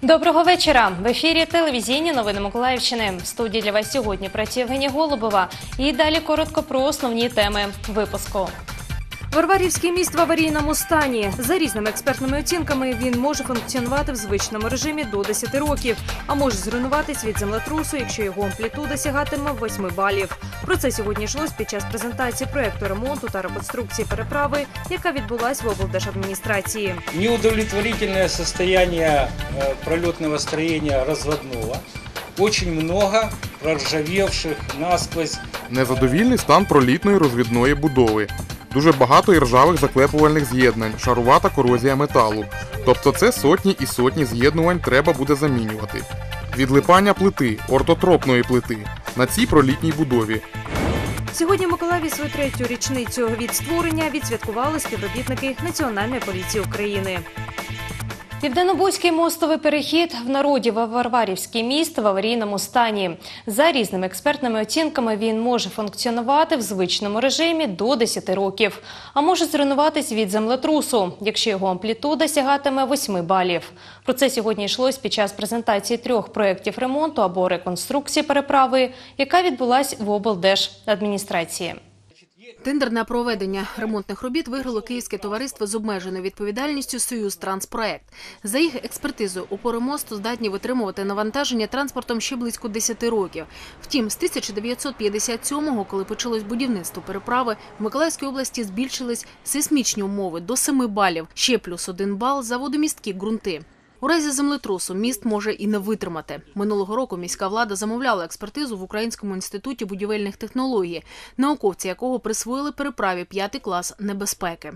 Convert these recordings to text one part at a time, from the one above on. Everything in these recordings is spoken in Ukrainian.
Доброго вечора. В ефірі телевізійні новини Миколаївщини. В студії для вас сьогодні працює Євгенія Голубова. І далі коротко про основні теми випуску. Варварівський міст в аварійному стані. За різними експертними оцінками він може функціонувати в звичному режимі до 10 років, а може зруйнуватись від землетрусу, якщо його амплітуда сягатиме 8 балів. Про це сьогодні йшлось під час презентації проєкту ремонту та реконструкції переправи, яка відбулась в облдержадміністрації. Неудовлетворительное состояние пролетного строения разводного. Очень много проржавевших насквозь. Незадовільний стан пролітної розвідної будови. Дуже багато іржавих заклепувальних з'єднань, шарувата корозія металу. Тобто це сотні і сотні з'єднувань треба буде замінювати. Відлипання плити, ортотропної плити на цій пролітній будові. Сьогодні в Миколаєві свою третю річницю від створення відсвяткували співробітники Національної поліції України. Південнобузький мостовий перехід в народі Варварівський міст в аварійному стані. За різними експертними оцінками він може функціонувати в звичному режимі до 10 років, а може зруйнуватись від землетрусу, якщо його амплітуда сягатиме 8 балів. Про це сьогодні йшлось під час презентації 3 проєктів ремонту або реконструкції переправи, яка відбулась в облдержадміністрації. Тендер на проведення ремонтних робіт виграло Київське товариство з обмеженою відповідальністю «Союзтранспроект». За їх експертизою, опори мосту здатні витримувати навантаження транспортом ще близько 10 років. Втім, з 1957-го, коли почалось будівництво переправи, в Миколаївській області збільшились сейсмічні умови до 7 балів, ще плюс 1 бал за водомісткі ґрунти. У разі землетрусу міст може і не витримати. Минулого року міська влада замовляла експертизу в Українському інституті будівельних технологій, науковці якого присвоїли переправі 5 клас небезпеки.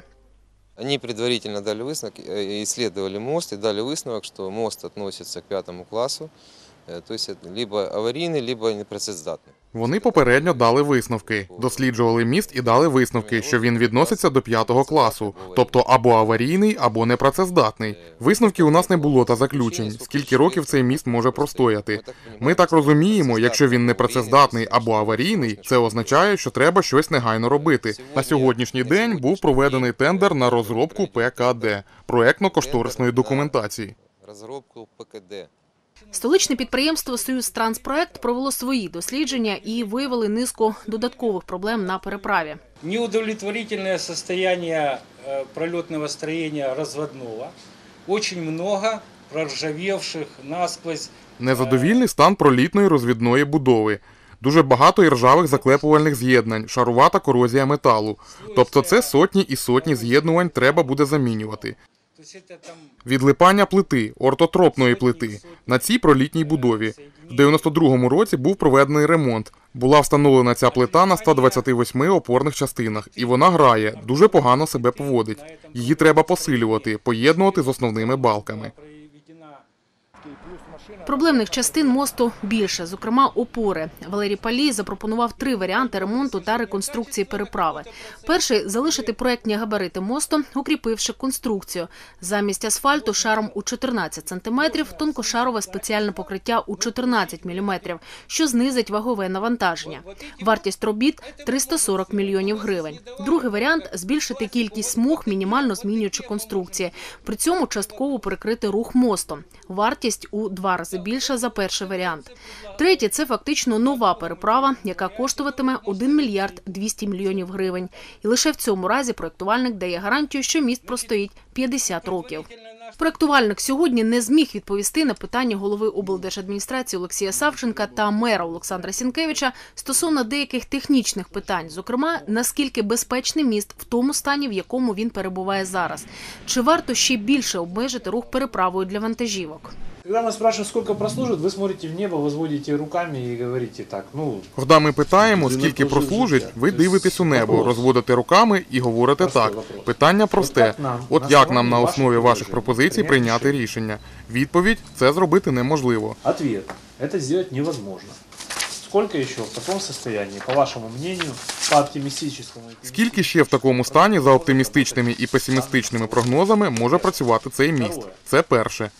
Они предварительно дали высновок, исследовали мост и дали высновок, что мост относится к 5 классу, то есть либо аварийный, либо непрацездатный. Вони попередньо дали висновки, досліджували міст і дали висновки, що він відноситься до 5 класу, тобто або аварійний, або непрацездатний. Висновків у нас не було та заключень, скільки років цей міст може простояти. Ми так розуміємо, якщо він непрацездатний або аварійний, це означає, що треба щось негайно робити. На сьогоднішній день був проведений тендер на розробку ПКД – проєктно-кошторисної документації. Розробку ПКД. Столичне підприємство «Союзтранспроект» провело свої дослідження і виявили низку додаткових проблем на переправі. Неудовлетворительное состояние пролетного строения разводного. Очень много проржавевших насквозь. Незадовільний стан пролітної розвідної будови. Дуже багато іржавих заклепувальних з'єднань, шарувата корозія металу. Тобто це сотні і сотні з'єднувань треба буде замінювати. Відлипання плити, ортотропної плити на цій пролітній будові. В 92-му році був проведений ремонт. Була встановлена ця плита на 128 опорних частинах. І вона грає, дуже погано себе поводить. Її треба посилювати, поєднувати з основними балками. Проблемних частин мосту більше, зокрема опори. Валерій Палій запропонував 3 варіанти ремонту та реконструкції переправи. Перший – залишити проєктні габарити мосту, укріпивши конструкцію. Замість асфальту шаром у 14 см, тонкошарове спеціальне покриття у 14 мм, що знизить вагове навантаження. Вартість робіт – 340 мільйонів гривень. Другий варіант – збільшити кількість смуг, мінімально змінюючи конструкції. При цьому частково перекрити рух мостом. Вартість у 2 рази більша за перший варіант. Третє – це фактично нова переправа, яка коштуватиме 1 мільярд 200 мільйонів гривень. І лише в цьому разі проєктувальник дає гарантію, що міст простоїть 50 років. Проєктувальник сьогодні не зміг відповісти на питання голови облдержадміністрації Олексія Савченка та мера Олександра Сінкевича стосовно деяких технічних питань, зокрема, наскільки безпечний міст в тому стані, в якому він перебуває зараз. Чи варто ще більше обмежити рух переправою для вантажівок? Когда мы спрашиваем, сколько прослужит, вы смотрите в небо, возводите руками и говорите так, Когда ми питаємо, скільки прослужить, ви дивитесь у небо, розводите руками і говорите так. Питання просте. От як нам на основі ваших пропозицій прийняти рішення? Відповідь – це зробити неможливо. Ответ – это сделать невозможно. Сколько еще в таком состоянии, по вашему мнению, по оптимистическому? Скільки ще в такому стані, за оптимістичними і песимістичними прогнозами, може працювати цей міст? Це перше.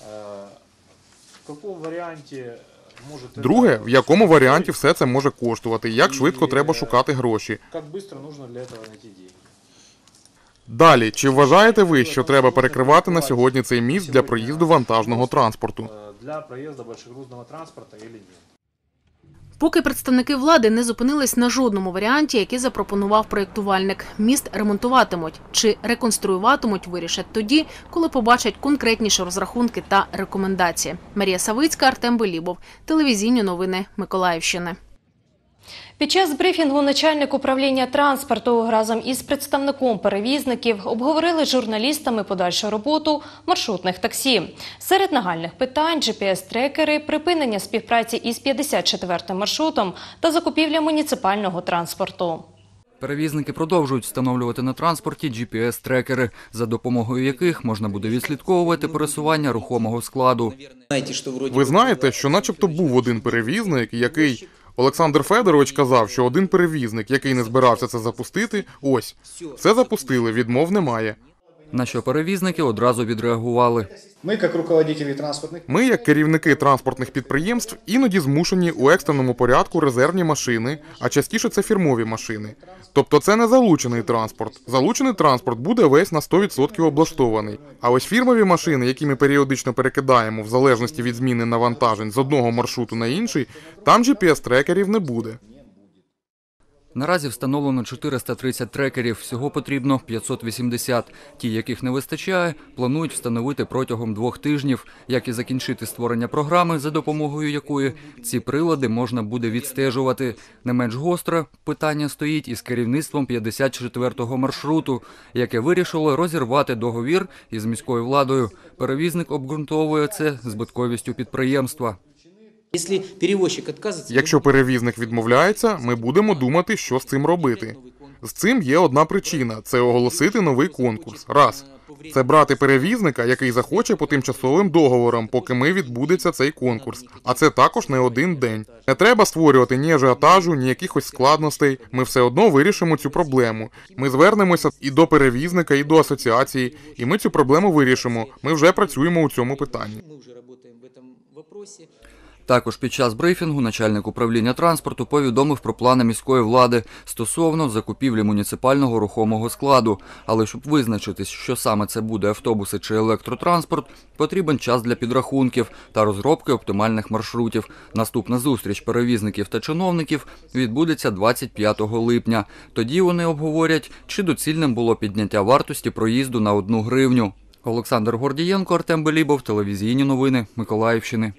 Друге, в якому варіанті все це може коштувати, як швидко треба шукати гроші. Далі, чи вважаєте ви, що треба перекривати на сьогодні цей міст для проїзду вантажного транспорту? для проезда большегрузного транспорта или нет. Поки представники влади не зупинились на жодному варіанті, який запропонував проєктувальник. Міст ремонтуватимуть чи реконструюватимуть, вирішать тоді, коли побачать конкретніші розрахунки та рекомендації. Марія Савицька, Артем Белібов. Телевізійні новини Миколаївщини. Під час брифінгу начальник управління транспорту разом із представником перевізників обговорили з журналістами подальшу роботу маршрутних таксі. Серед нагальних питань – GPS-трекери, припинення співпраці із 54-м маршрутом та закупівля муніципального транспорту. Перевізники продовжують встановлювати на транспорті GPS-трекери, за допомогою яких можна буде відслідковувати пересування рухомого складу. Ви знаєте, що начебто був один перевізник, який... Олександр Федорович казав, що один перевізник, який не збирався це запустити, ось, це запустили, відмов немає. На що перевізники одразу відреагували. Ми, як керівники транспортних підприємств, іноді змушені у екстреному порядку резервні машини, а частіше це фірмові машини. Тобто це не залучений транспорт. Залучений транспорт буде весь на 100% облаштований. А ось фірмові машини, які ми періодично перекидаємо в залежності від зміни навантажень з одного маршруту на інший, там GPS-трекерів не буде. Наразі встановлено 430 трекерів, всього потрібно 580. Ті, яких не вистачає, планують встановити протягом 2 тижнів, як і закінчити створення програми, за допомогою якої ці прилади можна буде відстежувати. Не менш гостро питання стоїть із керівництвом 54-го маршруту, яке вирішило розірвати договір із міською владою. Перевізник обґрунтовує це збитковістю підприємства. Якщо перевізник відмовляється, ми будемо думати, що з цим робити. З цим є одна причина – це оголосити новий конкурс. Раз. Це брати перевізника, який захоче по тимчасовим договорам, поки відбудеться цей конкурс. А це також не один день. Не треба створювати ні ажіотажу, ні якихось складностей. Ми все одно вирішимо цю проблему. Ми звернемося і до перевізника, і до асоціації, і ми цю проблему вирішимо. Ми вже працюємо у цьому питанні. Також під час брифінгу начальник управління транспорту повідомив про плани міської влади стосовно закупівлі муніципального рухомого складу. Але щоб визначитись, що саме це буде автобуси чи електротранспорт, потрібен час для підрахунків та розробки оптимальних маршрутів. Наступна зустріч перевізників та чиновників відбудеться 25 липня. Тоді вони обговорять, чи доцільним було підняття вартості проїзду на 1 гривню. Олександр Гордієнко, Артем Белібов, телевізійні новини Миколаївщини.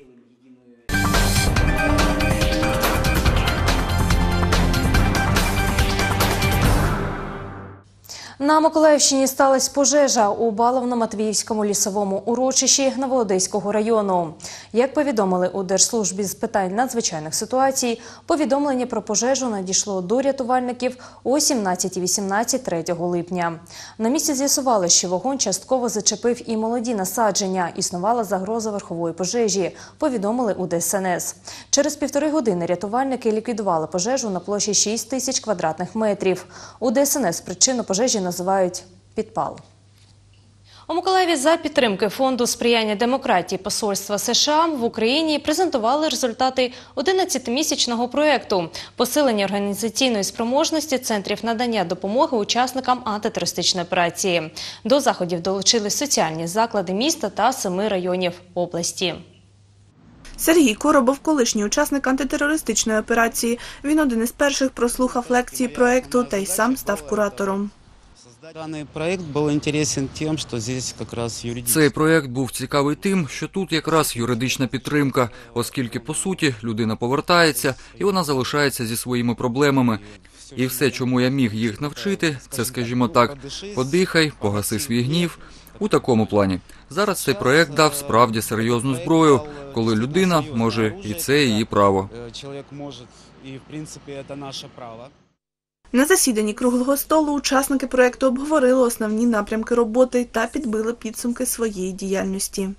На Миколаївщині сталася пожежа у Баловно-Матвіївському лісовому урочищі Новоодеського району. Як повідомили у Держслужбі з питань надзвичайних ситуацій, повідомлення про пожежу надійшло до рятувальників о 17:18 3 липня. На місці з'ясували, що вогонь частково зачепив і молоді насадження. Існувала загроза верхової пожежі, повідомили у ДСНС. Через 1,5 години рятувальники ліквідували пожежу на площі 6 тисяч квадратних метрів. У ДСНС причину пожежі називають підпал. У Миколаєві за підтримки Фонду сприяння демократії Посольства США в Україні презентували результати 11-місячного проєкту «Посилення організаційної спроможності центрів надання допомоги учасникам антитерористичної операції». До заходів долучились соціальні заклади міста та 7 районів області. Сергій Коробов – колишній учасник антитерористичної операції. Він один із перших прослухав лекції проєкту та й сам став куратором. Цей проєкт був цікавий тим, що тут якраз юридична підтримка, оскільки, по суті, людина повертається і вона залишається зі своїми проблемами. І все, чому я міг їх навчити, це, скажімо так, подихай, погаси свій гнів. У такому плані. Зараз цей проєкт дав справді серйозну зброю, коли людина може, і це її право. На засіданні круглого столу учасники проєкту обговорили основні напрямки роботи та підбили підсумки своєї діяльності.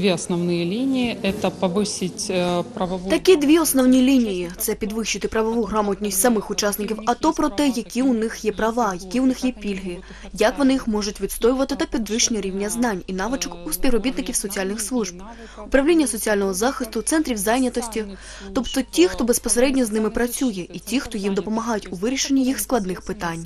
Такі 2 основні лінії – це підвищити правову грамотність самих учасників АТО про те, які у них є права, які у них є пільги, як вони їх можуть відстоювати та підвищення рівня знань і навичок у співробітників соціальних служб, управління соціального захисту, центрів зайнятості, тобто ті, хто безпосередньо з ними працює, і ті, хто їм допомагають у вирішенні їх складних питань.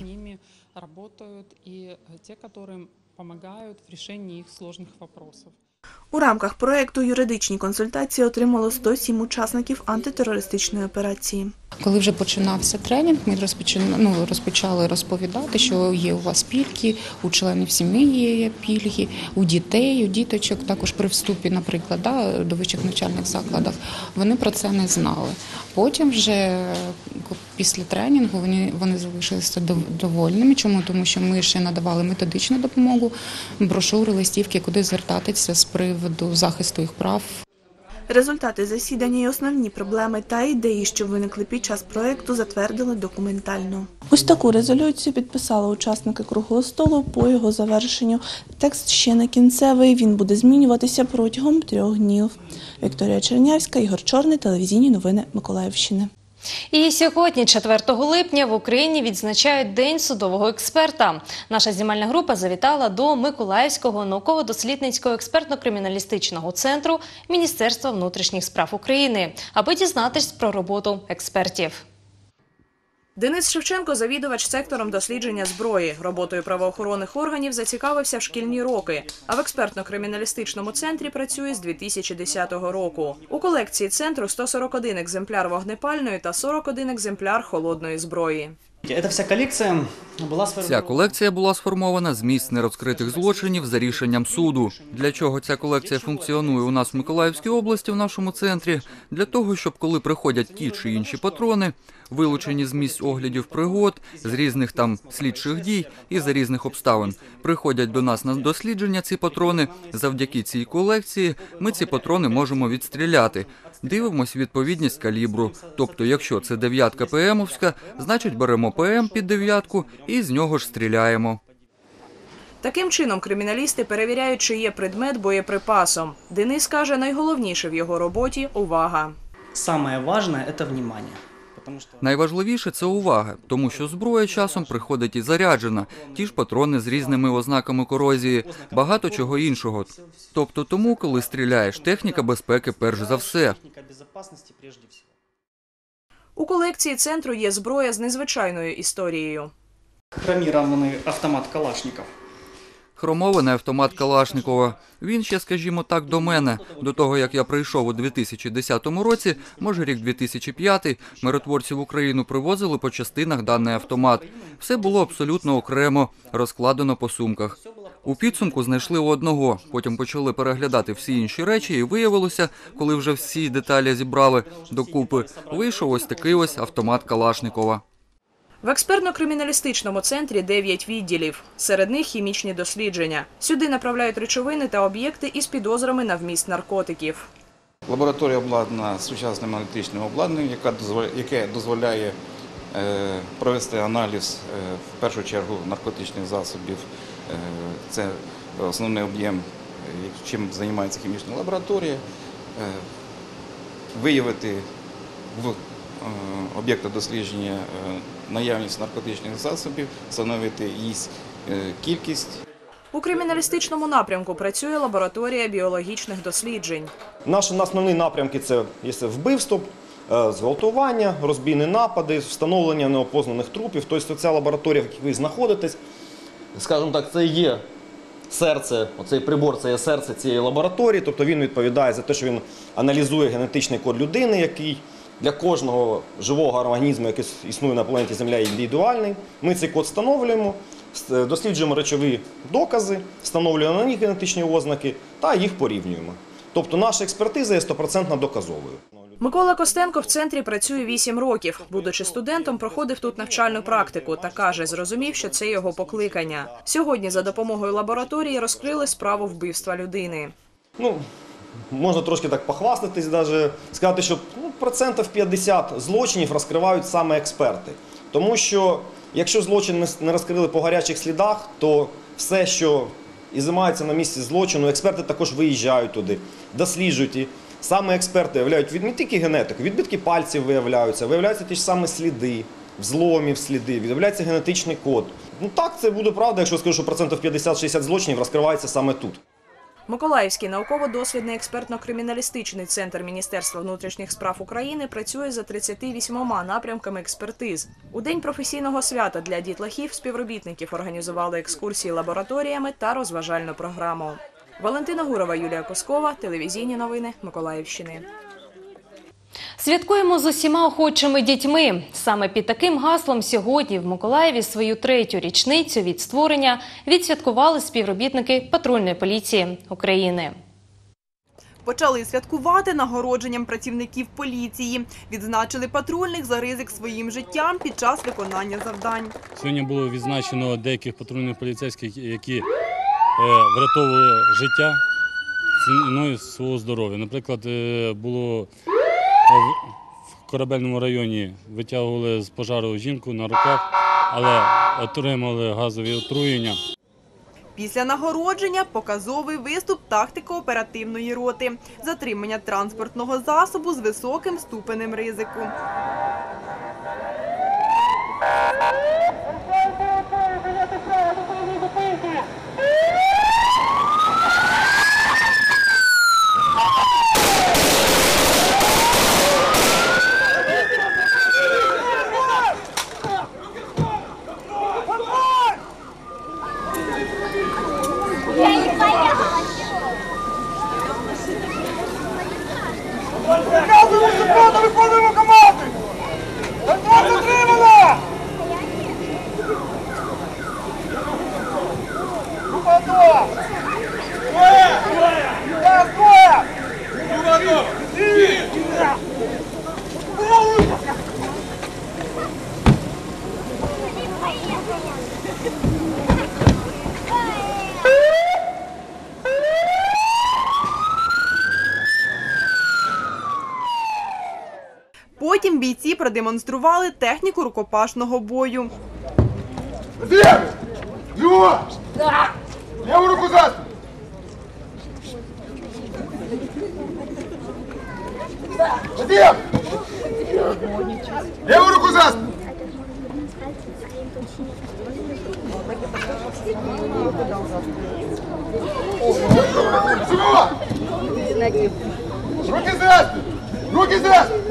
У рамках проекту юридичні консультації отримало 107 учасників антитерористичної операції. Коли вже починався тренінг, ми розпочали розповідати, що є у вас пільги, у членів сім'ї є пільги, у дітей, у діточок, також при вступі, наприклад, до вищих навчальних закладів. Вони про це не знали. Потім вже після тренінгу вони залишилися довольними. Чому? Тому що ми ще надавали методичну допомогу, брошури, листівки, куди звертатися з приводу захисту їх прав. Результати засідання і основні проблеми та ідеї, що виникли під час проекту, затвердили документально. Ось таку резолюцію підписали учасники круглого столу. По його завершенню текст ще не кінцевий, він буде змінюватися протягом 3 днів. Вікторія Чернявська, Ігор Чорний, телевізійні новини Миколаївщини. І сьогодні, 4 липня, в Україні відзначають День судового експерта. Наша знімальна група завітала до Миколаївського науково-дослідницького експертно-криміналістичного центру Міністерства внутрішніх справ України, аби дізнатись про роботу експертів. Денис Шевченко – завідувач сектором дослідження зброї. Роботою правоохоронних органів зацікавився в шкільні роки, а в експертно-криміналістичному центрі працює з 2010 року. У колекції центру 141 екземпляр вогнепальної та 41 екземпляр холодної зброї. Ця колекція була сформована з місць нерозкритих злочинів за рішенням суду. Для чого ця колекція функціонує у нас в Миколаївській області, в нашому центрі? Для того, щоб коли приходять ті чи інші патрони, вилучені з місць оглядів пригод, з різних там слідчих дій і за різних обставин, приходять до нас на дослідження ці патрони, завдяки цій колекції ми ці патрони можемо відстріляти. Дивимось відповідність калібру. Тобто, якщо це 9-ка ПМовська, значить беремо ПМ під 9-ку і з нього ж стріляємо. Таким чином, криміналісти перевіряють, чи є предмет боєприпасом. Денис каже, найголовніше в його роботі – увага. Найважливіше – це увага, тому що зброя часом приходить і заряджена, ті ж патрони з різними ознаками корозії, багато чого іншого. Тобто тому, коли стріляєш, техніка безпеки перш за все. У колекції центру є зброя з незвичайною історією. Хромірований автомат Калашников. Хромований автомат Калашникова. Він ще, скажімо так, до мене. До того, як я прийшов у 2010 році, може рік 2005, миротворці в Україну привозили по частинах даний автомат. Все було абсолютно окремо, розкладено по сумках. У підсумку знайшли у одного, потім почали переглядати всі інші речі і виявилося, коли вже всі деталі зібрали докупи, вийшов ось такий ось автомат Калашникова. В експертно-криміналістичному центрі 9 відділів. Серед них хімічні дослідження. Сюди направляють речовини та об'єкти із підозрами на вміст наркотиків. Лабораторія обладнана сучасним аналітичним обладнанням, яке дозволяє провести аналіз, в першу чергу, наркотичних засобів. Це основний об'єм, чим займається хімічна лабораторія. Виявити в об'єкта дослідження наявність наркотичних засобів, встановити їх кількість. У криміналістичному напрямку працює лабораторія біологічних досліджень. Наші основні напрямки – це вбивство, зґвалтування, розбійні напади, встановлення неопознаних трупів. Тобто ця лабораторія, в якій ви знаходитесь, скажімо так, це є серце, оцей прибор – це є серце цієї лабораторії, тобто він відповідає за те, що він аналізує генетичний код людини, який для кожного живого організму, який існує на планеті Земля, індивідуальний. Ми цей код встановлюємо, досліджуємо речові докази, встановлюємо на них генетичні ознаки та їх порівнюємо. Тобто наша експертиза є 100% доказовою. Микола Костенко в центрі працює 8 років. Будучи студентом, проходив тут навчальну практику та каже, зрозумів, що це його покликання. Сьогодні за допомогою лабораторії розкрили справу вбивства людини. Можна трошки так похвастатись, навіть сказати, що 50% злочинів розкривають саме експерти. Тому що, якщо злочин не розкрили по гарячих слідах, то все, що ізимається на місці злочину, експерти також виїжджають туди, досліджують. І саме експерти виявляють не тільки генетику, відбитки пальців виявляються ті ж самі сліди, взломів сліди, виявляється генетичний код. Так, це буде правда, якщо скажу, що 50-60 злочинів розкривається саме тут. Миколаївський науково-дослідний експертно-криміналістичний центр Міністерства внутрішніх справ України працює за 38 напрямками експертиз. У День професійного свята для дітлахів співробітників організували екскурсії лабораторіями та розважальну програму. Валентина Гурова, Юлія Коскова, телевізійні новини Миколаївщини. Святкуємо з усіма охочими дітьми. Саме під таким гаслом сьогодні в Миколаєві свою 3-ю річницю від створення відсвяткували співробітники патрульної поліції України. Почали святкувати нагородженням працівників поліції. Відзначили патрульних за ризик своїм життям під час виконання завдань. Сьогодні було відзначено деяких патрульних поліцейських, які врятовували життя ціною свого здоров'я. Наприклад, було в Корабельному районі, витягували з пожару жінку на руках, але отримали газові отруєння. Після нагородження показовий виступ тактико-оперативної роти. Затримання транспортного засобу з високим ступенем ризику. Показуємо секунду, виконуємо команди! Контракт отримано! Група готова! Двоє! Раз, двоє! Група готова! Потім бійці продемонстрували техніку рукопашного бою. Лево! Левую руку за спину! Вадим! Левую руку за спину! Сумова! Руки за спину! Руки за спину!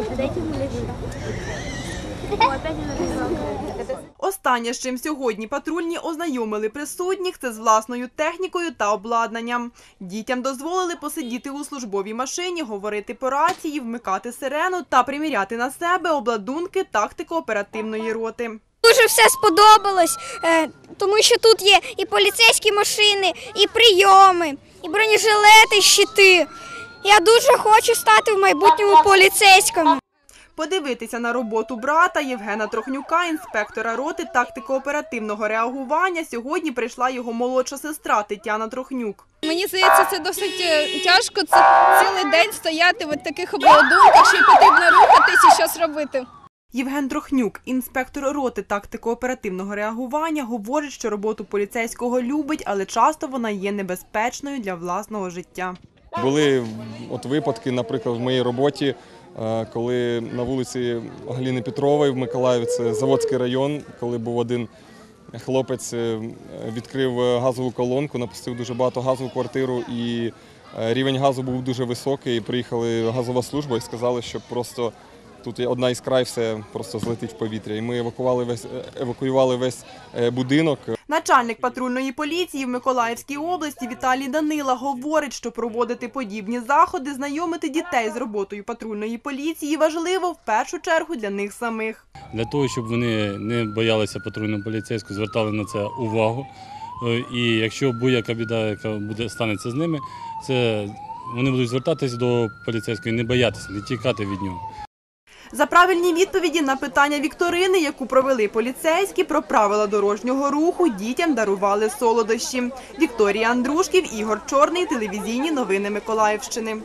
Останнє, з чим сьогодні патрульні ознайомили присутніх, це з власною технікою та обладнанням. Дітям дозволили посидіти у службовій машині, говорити по рації, вмикати сирену та приміряти на себе обладунки тактико-оперативної роти. Дуже все сподобалось, тому що тут є і поліцейські машини, і прийоми, і бронежилети, щити. Я дуже хочу стати в майбутньому поліцейським. Подивитися на роботу брата Євгена Трохнюка, інспектора роти тактико-оперативного реагування, сьогодні прийшла його молодша сестра Тетяна Трохнюк. Мені здається, це досить тяжко, це цілий день стояти в таких обладунках, що й потрібно рухатись і щось робити. Євген Трохнюк, інспектор роти тактико-оперативного реагування, говорить, що роботу поліцейського любить, але часто вона є небезпечною для власного життя. Були випадки, наприклад, в моїй роботі, коли на вулиці Галини Петрової в Миколаєві, це Заводський район, коли був один хлопець, відкрив газову колонку, напустив дуже багато газу в квартиру і рівень газу був дуже високий. Приїхала газова служба і сказали, що просто тут одна іскра і все просто злетить в повітря. І ми евакуювали весь будинок. Начальник патрульної поліції в Миколаївській області Віталій Данила говорить, що проводити подібні заходи, знайомити дітей з роботою патрульної поліції важливо в першу чергу для них самих. Для того, щоб вони не боялися патрульного поліцейського, звертали на це увагу. І якщо будь-яка біда, яка станеться з ними, вони будуть звертатись до поліцейського і не боятися, не тікати від нього. За правильні відповіді на питання вікторини, яку провели поліцейські, про правила дорожнього руху дітям дарували солодощі. Вікторія Андрушків, Ігор Чорний, телевізійні новини Миколаївщини.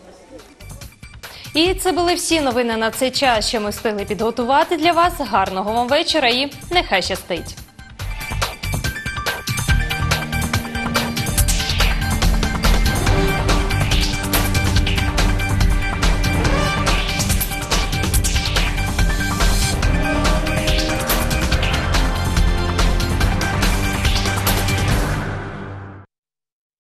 І це були всі новини на цей час, що ми встигли підготувати для вас. Гарного вам вечора і нехай щастить!